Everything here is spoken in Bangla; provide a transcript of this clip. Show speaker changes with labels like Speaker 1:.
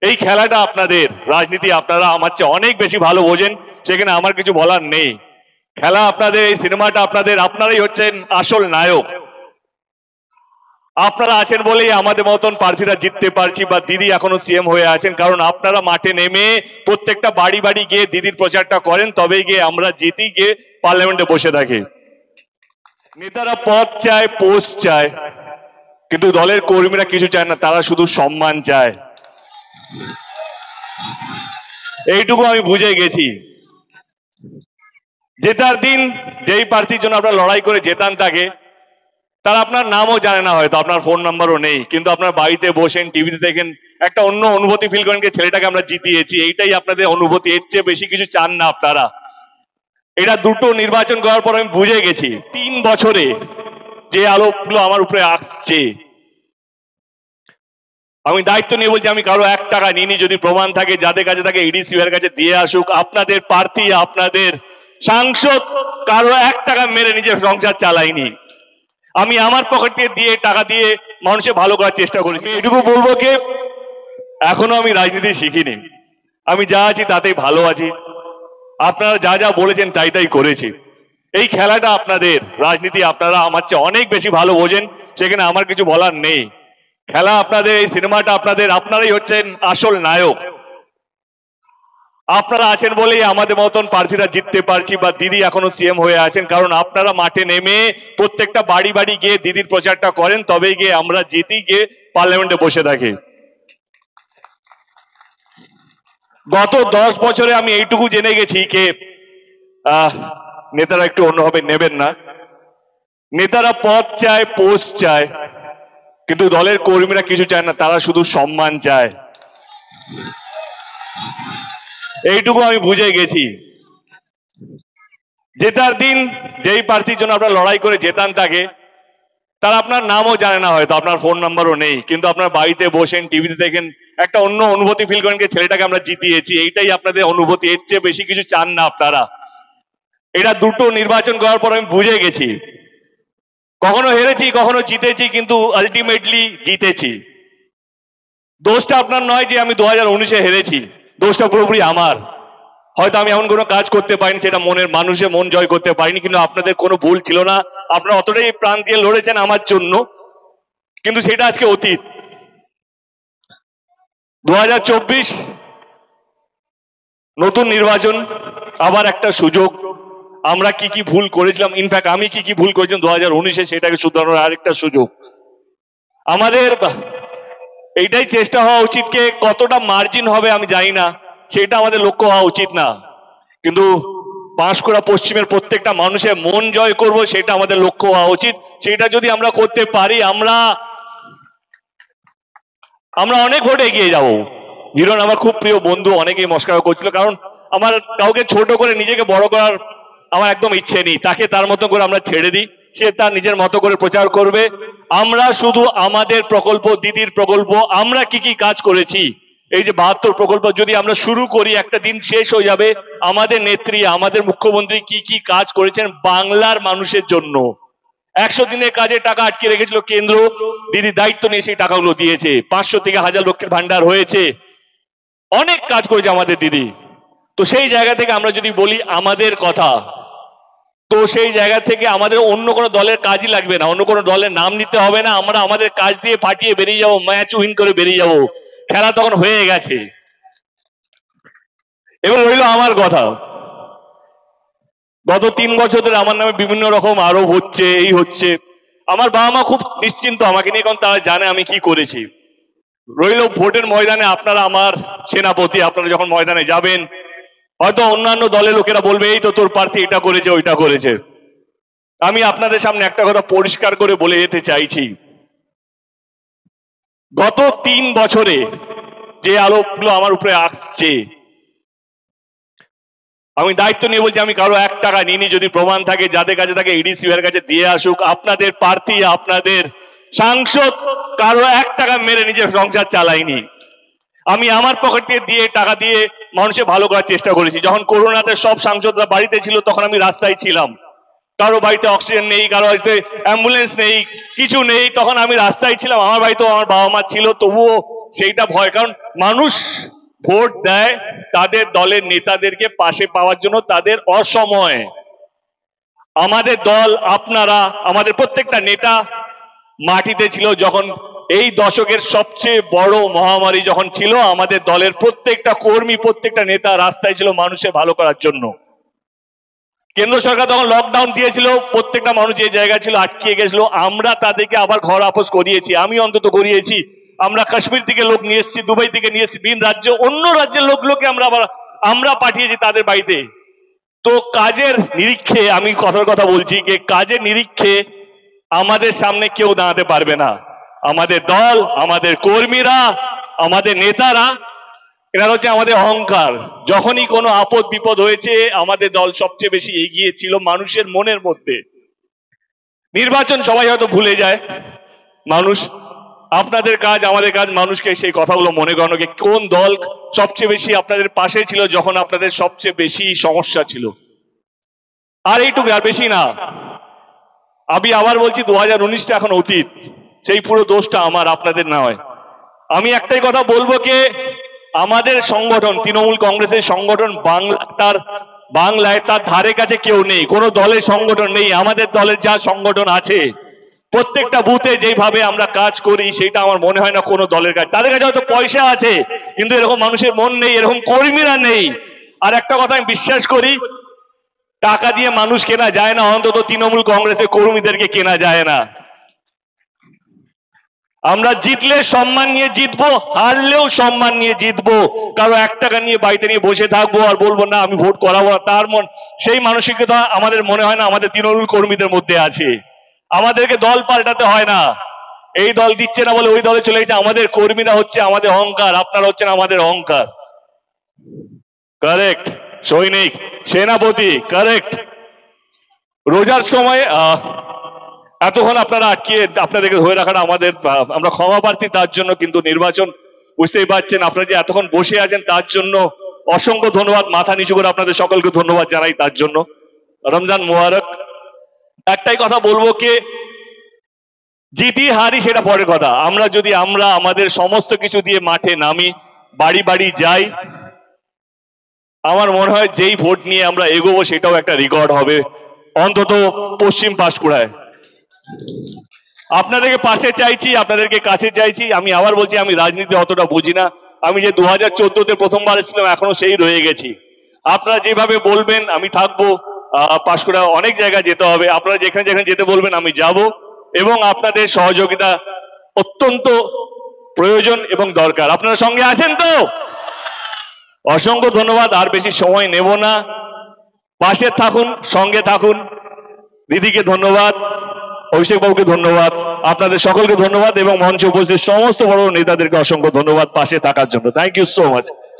Speaker 1: এই খেলাটা আপনাদের, রাজনীতি আপনারা আমার চেয়ে অনেক বেশি ভালো বোঝেন, সেখানে আমার কিছু বলার নেই। খেলা আপনাদের, এই সিনেমাটা আপনাদের, আপনারাই হচ্ছেন আসল নায়ক। আপনারা আছেন বলেই আমাদের মতন প্রার্থীরা জিততে পারছি বা দিদি এখনো সিএম হয়ে আছেন, কারণ আপনারা মাঠে নেমে প্রত্যেকটা বাড়ি বাড়ি গিয়ে দিদির প্রচারটা করেন, তবেই গিয়ে আমরা জিতি, গিয়ে পার্লামেন্টে বসে থাকি। নেতারা পদ চায়, পোস্ট চায়, কিন্তু দলের কর্মীরা কিছু চায় না, তারা শুধু সম্মান চায়। এইটুকু আমি বুঝে গেছি। জেতার দিন যেই প্রার্থীর জন্য আপনারা লড়াই করে জেতান তাকে, তারা আপনার নামও জানে না, হয়তো আপনার ফোন নাম্বারও নেই, কিন্তু আপনার বাড়িতে বসেন, টিভিতে দেখেন, একটা অন্য অনুভূতি ফিল করেন, ছেলেটাকে আমরা জিতিয়েছি। এইটাই আপনাদের অনুভূতি, এর চেয়ে বেশি কিছু চান না আপনারা। এটা দুটো নির্বাচন করার পর আমি বুঝে গেছি, 3 বছরে যে আলোকগুলো আমার উপরে আসছে, আমি দায়িত্ব নিয়ে বলছি, আমি কারো 1 টাকা নিইনি। যদি প্রমাণ থাকে, যাদের কাছে থাকে এডিসি এর কাছে দিয়ে আসুক। আপনাদের প্রার্থী, আপনাদের সাংসদ কারো 1 টাকা মেরে নিজের সংসার চালাইনি। আমি আমার পকেটে দিয়ে টাকা দিয়ে মানুষের ভালো করার চেষ্টা করেছি। এটুকু বলবো কি, এখনো আমি রাজনীতি শিখিনি, আমি যা আছি তাতেই ভালো আছি। আপনারা যা যা বলেছেন তাই তাই করেছি। এই খেলাটা আপনাদের, রাজনীতি আপনারা আমার চেয়ে অনেক বেশি ভালো বোঝেন, সেখানে আমার কিছু বলার নেই। খেলা আপনাদের, এই সিনেমাটা আপনাদের, আপনারাই হচ্ছেন আসল নায়ক। আপনারা আছেন বলেই আমাদের মতন প্রার্থীরা জিততে পারছি বা দিদি এখনো সিএম হয়ে আছেন, কারণ আপনারা মাঠে নেমে প্রত্যেকটা বাড়ি বাড়ি গিয়ে দিদির প্রচারটা করেন, তবেই গিয়ে আমরা জিতি, গিয়ে পার্লামেন্টে বসে থাকি। গত 10 বছরে আমি এইটুকু জেনে গেছি যে নেতারা একটু অন্যভাবে নেবেন না। নেতারা পদ চায়, পোস্ট চায়, কিন্তু দলের কর্মীরা কিছু চায় না, তারা শুধু সম্মান চায়। এইটুকু আমি বুঝে গেছি। জেতার দিন যেই প্রার্থীর জন্য আপনারা লড়াই করে জেতান তাকে, তারা আপনার নামও জানে না, হয়তো আপনার ফোন নাম্বারও নেই, কিন্তু আপনার বাড়িতে বসেন, টিভিতে দেখেন, একটা অন্য অনুভূতি ফিল করেন, ছেলেটাকে আমরা জিতিয়েছি। এইটাই আপনাদের অনুভূতি, এর চেয়ে বেশি কিছু চান না আপনারা। এটা দুটো নির্বাচন করার পর আমি বুঝে গেছি, কখনো হেরেছি, কখনো জিতেছি, কিন্তু আলটিমেটলি জিতেছি। দোষটা আপনার নয় যে আমি 2019-এ হেরেছি, দোষটা পুরোপুরি আমার। হয়তো আমি এমন কোনো কাজ করতে পারিনি, সেটা মনের মানুষের মন জয় করতে পারিনি, কিন্তু আপনাদের কোনো ভুল ছিল না। আপনারা অতটাই প্রাণ দিয়ে লড়েছেন আমার জন্য, কিন্তু সেটা আজকে অতীত। 2024 নতুন নির্বাচন, আবার একটা সুযোগ। আমরা কি কি ভুল করেছিলাম, ইনফ্যাক্ট আমি কি কি ভুল করেছিলাম 2019-এ, সেটাকে শুধরানোর আরেকটা সুযোগ। আমাদের এইটাই চেষ্টা হওয়া উচিত, কে কতটা মার্জিন হবে আমি জানি না, সেটা আমাদের লক্ষ্য হওয়া উচিত না, কিন্তু পাঁশকুড়া পশ্চিমের প্রত্যেকটা মানুষের মন জয় করব, সেটা আমাদের লক্ষ্য হওয়া উচিত। সেটা যদি আমরা করতে পারি, আমরা অনেক ভোটে এগিয়ে যাব। হিরণ আমার খুব প্রিয় বন্ধু, অনেকেই মস্করা করছিল, কারণ আমার কাউকে ছোট করে নিজেকে বড় করার আমার একদম ইচ্ছে নেই। তাকে তার মতো করে আমরা ছেড়ে দিই, সে তার নিজের মতো করে প্রচার করবে। আমরা শুধু আমাদের প্রকল্প, দিদির প্রকল্প, আমরা কি কি কাজ করেছি, এই যে 72 প্রকল্প যদি আমরা শুরু করি, একটা দিন শেষ হয়ে যাবে। আমাদের নেত্রী, আমাদের মুখ্যমন্ত্রী কি কি কাজ করেছেন বাংলার মানুষের জন্য। 100 দিনের কাজে টাকা আটকে রেখেছিল কেন্দ্র, দিদি দায়িত্ব নিয়ে সেই টাকাগুলো দিয়েছে। 500 থেকে 1000 লক্ষের ভান্ডার হয়েছে, অনেক কাজ করেছে আমাদের দিদি। তো সেই জায়গা থেকে আমরা যদি বলি আমাদের কথা, তো সেই জায়গা থেকে আমাদের অন্য কোনো দলের কাজই লাগবে না, অন্য কোনো দলের নাম নিতে হবে না। আমরা আমাদের কাজ দিয়ে ফাটিয়ে বেরিয়ে যাবো, ম্যাচ উইন করে বেরিয়ে যাবো। খেলা তখন হয়ে গেছে। এবার রইল আমার কথা। গত 3 বছর ধরে আমার নামে বিভিন্ন রকম আরোপ হচ্ছে, এই হচ্ছে। আমার বাবা মা খুব নিশ্চিন্ত আমাকে নিয়ে, কারণ তারা জানে আমি কি করেছি। রইল ভোটের ময়দানে আপনারা আমার সেনাপতি, আপনারা যখন ময়দানে যাবেন, হয়তো অন্যান্য দলের লোকেরা বলবে এই তো তোর প্রার্থী এটা করেছে, ওইটা করেছে। আমি আপনাদের সামনে একটা কথা পরিষ্কার করে বলে যেতে চাইছি, গত 3 বছরে যে আলোকগুলো আমার উপরে আসছে, আমি দায়িত্ব নিয়ে বলছি, আমি কারো 1 টাকা নিইনি। যদি প্রমাণ থাকে, যাদের কাছে থাকে এডিসি এর কাছে দিয়ে আসুক। আপনাদের প্রার্থী, আপনাদের সাংসদ কারো 1 টাকা মেরে নিজের সংসার চালাইনি। আমি আমার পকেটে দিয়ে টাকা দিয়ে মানুষের ভালো করার চেষ্টা করেছি। যখন করোনাতে সব সাংসদরা বাড়িতে ছিল, তখন আমি রাস্তায় ছিলাম। কারো বাড়িতে অক্সিজেন নেই, কারো বাড়িতে অ্যাম্বুলেন্স নেই, কিছু নেই, তখন আমি রাস্তায় ছিলাম। আমার বাড়িতেও আমার বাবা মা ছিল, তবুও সেইটা ভয়, কারণ মানুষ ভোট দেয় তাদের দলের নেতাদেরকে পাশে পাওয়ার জন্য, তাদের অসময়। আমাদের দল, আপনারা, আমাদের প্রত্যেকটা নেতা মাটিতে ছিল যখন এই দশকের সবচেয়ে বড় মহামারী যখন ছিল, আমাদের দলের প্রত্যেকটা কর্মী, প্রত্যেকটা নেতা রাস্তায় ছিল মানুষের ভালো করার জন্য। কেন্দ্র সরকার তখন লকডাউন দিয়েছিল, প্রত্যেকটা মানুষ যে জায়গায় ছিল আটকে গেছিল, আমরা তাদেরকে আবার ঘর আপোষ করিয়েছি, আমি অন্তত করিয়েছি। আমরা কাশ্মীর থেকে লোক নিয়ে এসেছি, দুবাই থেকে নিয়ে এসেছি, ভিন রাজ্য, অন্য রাজ্যের লোকগুলোকে আমরা পাঠিয়েছি তাদের বাড়িতে। তো কাজের নিরীক্ষে, আমি কথার কথা বলছি, যে কাজের নিরীক্ষে আমাদের সামনে কেউ দাঁড়াতে পারবে না। আমাদের দল, আমাদের কর্মীরা, আমাদের নেতারা, এরা হচ্ছে আমাদের অহংকার। যখনই কোনো আপদ বিপদ হয়েছে, আমাদের দল সবচেয়ে বেশি এগিয়ে ছিল মানুষের মনের মধ্যে। নির্বাচন সবাই হয়তো ভুলে যায়, মানুষ, আপনাদের কাজ, আমাদের কাজ মানুষকে সেই কথাগুলো মনে করানো, কোন দল সবচেয়ে বেশি আপনাদের পাশে ছিল যখন আপনাদের সবচেয়ে বেশি সমস্যা ছিল। আর এইটুকু, আর বেশি না। আমি আবার বলছি, 2019টা এখন অতীত, সেই পুরো দোষটা আমার, আপনাদের নয়। আমি একটাই কথা বলবো, কে আমাদের সংগঠন, তৃণমূল কংগ্রেসের সংগঠন বাংলায় তার ধারে কাছে কেউ নেই, কোনো দলের সংগঠন নেই। আমাদের দলের যা সংগঠন আছে, প্রত্যেকটা বুথে যেভাবে আমরা কাজ করি, সেটা আমার মনে হয় না কোনো দলের কাছে। তাদের কাছে হয়তো পয়সা আছে, কিন্তু এরকম মানুষের মন নেই, এরকম কর্মীরা নেই। আর একটা কথা আমি বিশ্বাস করি, টাকা দিয়ে মানুষ কেনা যায় না, অন্তত তৃণমূল কংগ্রেসের কর্মীদেরকে কেনা যায় না। আমরা জিতলে সম্মান নিয়ে জিতবো, হারলেও সম্মান নিয়ে জিতবো। কারো 1 টাকা নিয়ে বাড়িতে নিয়ে বসে থাকবো আর বলবো না আমি ভোট করাবো না, তার সেই মানসিকতা আমাদের মনে হয় না আমাদের তৃণমূল কর্মীদের মধ্যে আছে। আমাদেরকে দল পাল্টাতে হয় না, এই দল দিচ্ছে না বলে ওই দলে চলে গেছে। আমাদের কর্মীরা হচ্ছে আমাদের অহংকার, আপনারা হচ্ছেন আমাদের অহংকার। কারেক্ট সৈনিক, সেনাপতি, কারেক্ট। রোজার সময় এতক্ষণ আপনারা আটকে, আপনাদেরকে ধরে রাখাটা আমাদের, আমরা ক্ষমা প্রার্থী তার জন্য। কিন্তু নির্বাচন, বুঝতেই পারছেন, আপনারা যে এতক্ষণ বসে আছেন তার জন্য অসংখ্য ধন্যবাদ, মাথা নিচু করে আপনাদের সকলকে ধন্যবাদ জানাই তার জন্য। রমজান মুবারক। একটাই কথা বলবো, কে জিতি হারি সেটা পরের কথা, আমরা যদি আমাদের সমস্ত কিছু দিয়ে মাঠে নামি, বাড়ি বাড়ি যাই, আমার মনে হয় যেই ভোট নিয়ে আমরা এগোবো সেটাও একটা রেকর্ড হবে, অন্তত পশ্চিম পাঁশকুড়ায়। আপনাদেরকে পাশে চাইছি, আপনাদেরকে কাছে চাইছি। আমি আবার বলছি, আমি রাজনীতি অতটা বুঝি না। আমি যে 2014-তে প্রথমবার এসেছিলাম, এখনো সেই রয়ে গেছি। আপনারা যেভাবে বলবেন আমি থাকবো। পাঁশকুড়া অনেক জায়গায় যেতে হবে, আপনারা যেখানে যেখানে যেতে বলবেন আমি যাব, এবং আপনাদের সহযোগিতা অত্যন্ত প্রয়োজন এবং দরকার। আপনারা সঙ্গে আছেন তো? অসংখ্য ধন্যবাদ, আর বেশি সময় নেব না। পাশে থাকুন, সঙ্গে থাকুন। দিদিকে ধন্যবাদ, অভিষেক বাবুকে ধন্যবাদ, আপনাদের সকলকে ধন্যবাদ, এবং মঞ্চে উপস্থিত সমস্ত বড় নেতাদেরকে অসংখ্য ধন্যবাদ পাশে থাকার জন্য। Thank you so much.